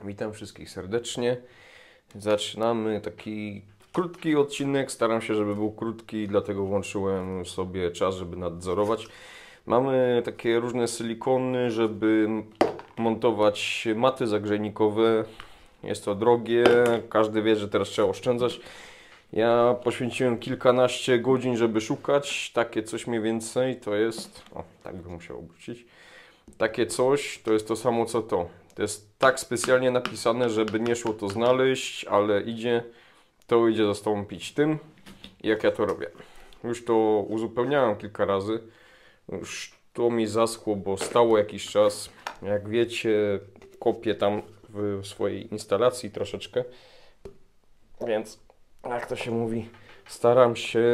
Witam wszystkich serdecznie. Zaczynamy taki krótki odcinek. Staram się, żeby był krótki, dlatego włączyłem sobie czas, żeby nadzorować. Mamy takie różne silikony, żeby montować maty zagrzejnikowe. Jest to drogie, każdy wie, że teraz trzeba oszczędzać. Ja poświęciłem kilkanaście godzin, żeby szukać. Takie coś mniej więcej to jest... O, tak bym musiał obrócić. Takie coś to jest to samo co to. To jest tak specjalnie napisane, żeby nie szło to znaleźć, ale to idzie zastąpić tym. I jak ja to robię? Już to uzupełniałem kilka razy. Już to mi zaschło, bo stało jakiś czas. Jak wiecie, kopię tam w swojej instalacji troszeczkę. Więc, jak to się mówi, staram się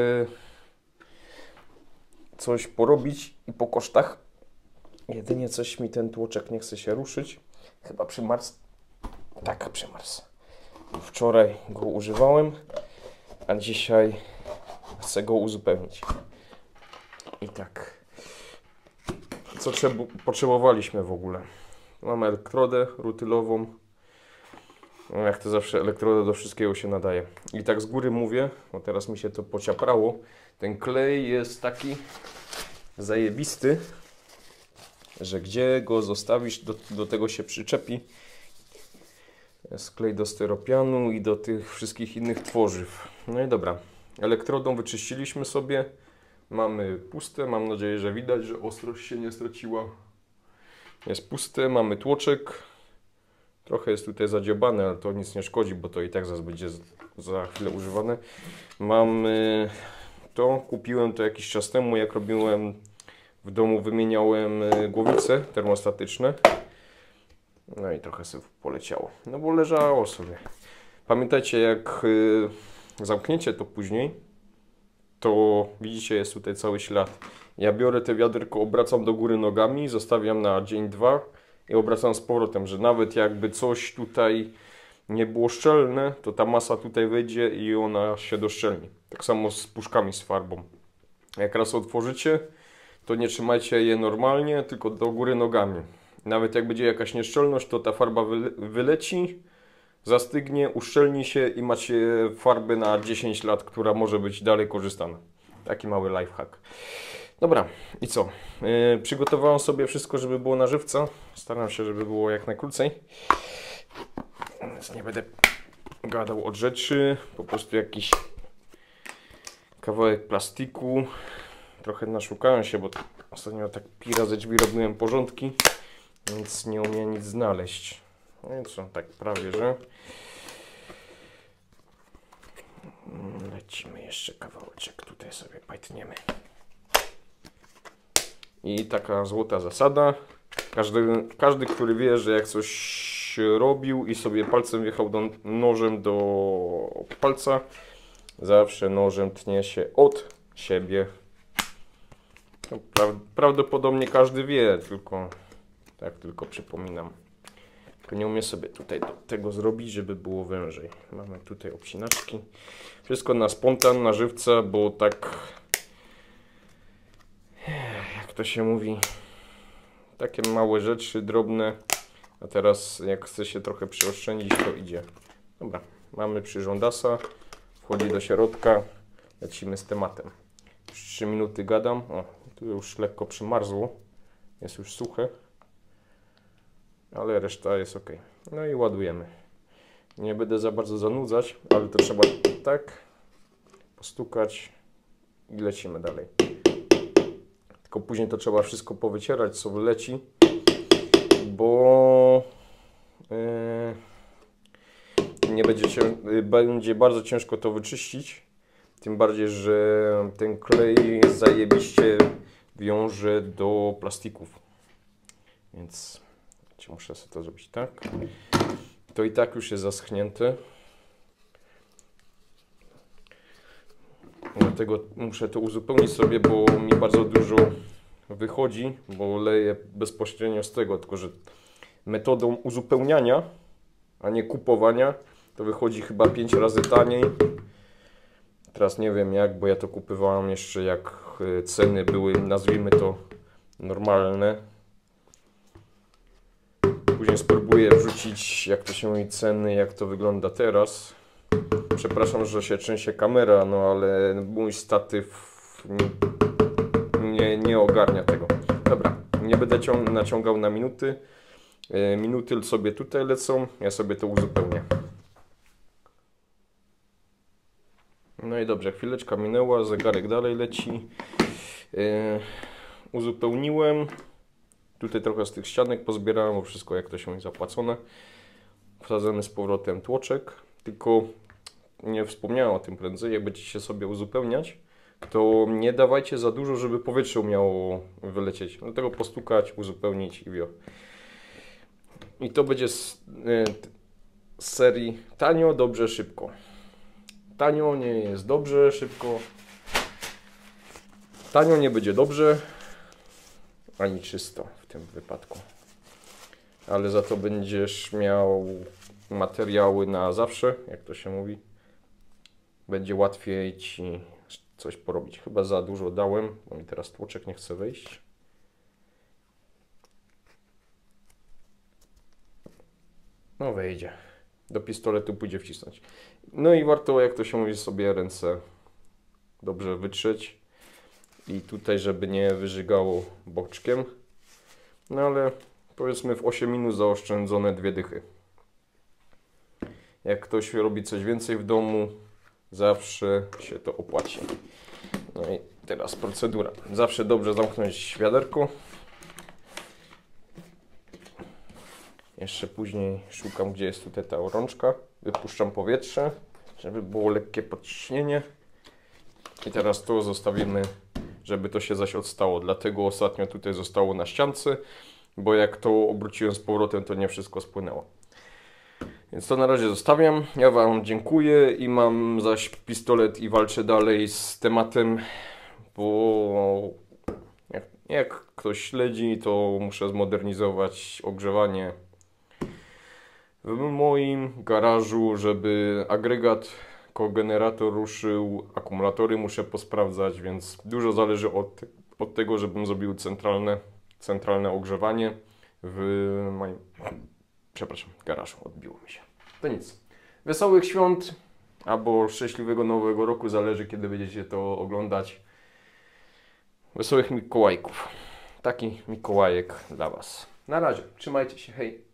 coś porobić i po kosztach. Jedynie coś mi ten tłoczek nie chce się ruszyć. Chyba przymarzł. Tak, przymarzł. Wczoraj go używałem, a dzisiaj chcę go uzupełnić. I tak. Co potrzebowaliśmy w ogóle? Mamy elektrodę rutylową. No jak to zawsze, elektroda do wszystkiego się nadaje. I tak z góry mówię, bo teraz mi się to pociaprało. Ten klej jest taki zajebisty, że gdzie go zostawisz, do tego się przyczepi. Jest klej do styropianu i do tych wszystkich innych tworzyw. No i dobra, elektrodą wyczyściliśmy sobie. Mamy puste, mam nadzieję, że widać, że ostrość się nie straciła. Jest puste, mamy tłoczek. Trochę jest tutaj zadziobane, ale to nic nie szkodzi, bo to i tak zaraz będzie za chwilę używane. Mamy to, kupiłem to jakiś czas temu, jak robiłem w domu, wymieniałem głowice termostatyczne. No i trochę sobie poleciało, no bo leżało sobie. Pamiętajcie, jak zamkniecie to później, to widzicie, jest tutaj cały ślad. Ja biorę te wiaderko, obracam do góry nogami, zostawiam na dzień, dwa i obracam z powrotem, że nawet jakby coś tutaj nie było szczelne, to ta masa tutaj wejdzie i ona się doszczelni. Tak samo z puszkami z farbą. Jak raz otworzycie, to nie trzymajcie je normalnie, tylko do góry nogami. Nawet jak będzie jakaś nieszczelność, to ta farba wyleci, zastygnie, uszczelni się i macie farbę na 10 lat, która może być dalej korzystana. Taki mały lifehack. Dobra, i co? Przygotowałem sobie wszystko, żeby było na żywca. Staram się, żeby było jak najkrócej. Więc nie będę gadał od rzeczy. Po prostu jakiś kawałek plastiku. Trochę naszukałem się, bo ostatnio tak pira ze drzwi robiłem porządki, więc nie umiem nic znaleźć. No i co, tak prawie, że. Lecimy jeszcze kawałeczek, tutaj sobie pajtniemy. I taka złota zasada. Każdy, który wie, że jak coś robił i sobie palcem wjechał nożem do palca, zawsze nożem tnie się od siebie. No, prawdopodobnie każdy wie, tylko przypominam. Tylko nie umiem sobie tutaj do tego zrobić, żeby było wężej. Mamy tutaj obcinaczki. Wszystko na spontan, na żywca, bo tak, jak to się mówi, takie małe rzeczy, drobne. A teraz jak chce się trochę przyoszczędzić, to idzie. Dobra, mamy przyrządasa. Wchodzi do środka. Lecimy z tematem. Już 3 minuty gadam. O, tu już lekko przymarzło. Jest już suche. Ale reszta jest ok. No i ładujemy. Nie będę za bardzo zanudzać, ale to trzeba tak postukać i lecimy dalej. Tylko później to trzeba wszystko powycierać, co wyleci, bo będzie bardzo ciężko to wyczyścić. Tym bardziej, że ten klej zajebiście wiąże do plastików. Więc muszę sobie to zrobić tak. To i tak już jest zaschnięte. Dlatego muszę to uzupełnić sobie, bo mi bardzo dużo wychodzi, bo leję bezpośrednio z tego, tylko że metodą uzupełniania, a nie kupowania, to wychodzi chyba 5 razy taniej. Teraz nie wiem jak, bo ja to kupowałem jeszcze jak ceny były, nazwijmy to, normalne. Później spróbuję wrzucić, jak to się mówi, ceny, jak to wygląda teraz. Przepraszam, że się trzęsie kamera, no ale mój statyw nie ogarnia tego. Dobra, nie będę naciągał na minuty. Minuty sobie tutaj lecą, ja sobie to uzupełnię. No i dobrze, chwileczka minęła, zegarek dalej leci. Uzupełniłem. Tutaj trochę z tych ścianek pozbierałem, bo wszystko jak to się mówi zapłacone. Wsadzony z powrotem tłoczek, tylko nie wspomniałem o tym prędzej, jak będziecie sobie uzupełniać, to nie dawajcie za dużo, żeby powietrze umiało wylecieć. Dlatego postukać, uzupełnić i wio. I to będzie z serii tanio, dobrze, szybko. Tanio nie jest dobrze, szybko. Tanio nie będzie dobrze, ani czysto w tym wypadku. Ale za to będziesz miał materiały na zawsze, jak to się mówi. Będzie łatwiej Ci coś porobić. Chyba za dużo dałem, bo mi teraz tłoczek nie chce wejść. No wejdzie. Do pistoletu pójdzie wcisnąć. No i warto, jak to się mówi, sobie ręce dobrze wytrzeć. I tutaj, żeby nie wyżygało boczkiem. No ale powiedzmy w 8 minut zaoszczędzone 2 dychy. Jak ktoś robi coś więcej w domu, zawsze się to opłaci. No i teraz procedura. Zawsze dobrze zamknąć wiaderko. Jeszcze później szukam, gdzie jest tutaj ta rączka. Wypuszczam powietrze, żeby było lekkie podciśnienie. I teraz to zostawimy, żeby to się zaś odstało. Dlatego ostatnio tutaj zostało na ściance, bo jak to obróciłem z powrotem, to nie wszystko spłynęło. Więc to na razie zostawiam. Ja Wam dziękuję i mam zaś pistolet i walczę dalej z tematem, bo jak ktoś śledzi, to muszę zmodernizować ogrzewanie w moim garażu, żeby agregat, kogenerator ruszył, akumulatory muszę posprawdzać, więc dużo zależy od tego, żebym zrobił centralne ogrzewanie w moim, garażu, odbiło mi się. To nic. Wesołych świąt albo szczęśliwego nowego roku, zależy kiedy będziecie to oglądać. Wesołych Mikołajków. Taki Mikołajek dla Was. Na razie, trzymajcie się, hej.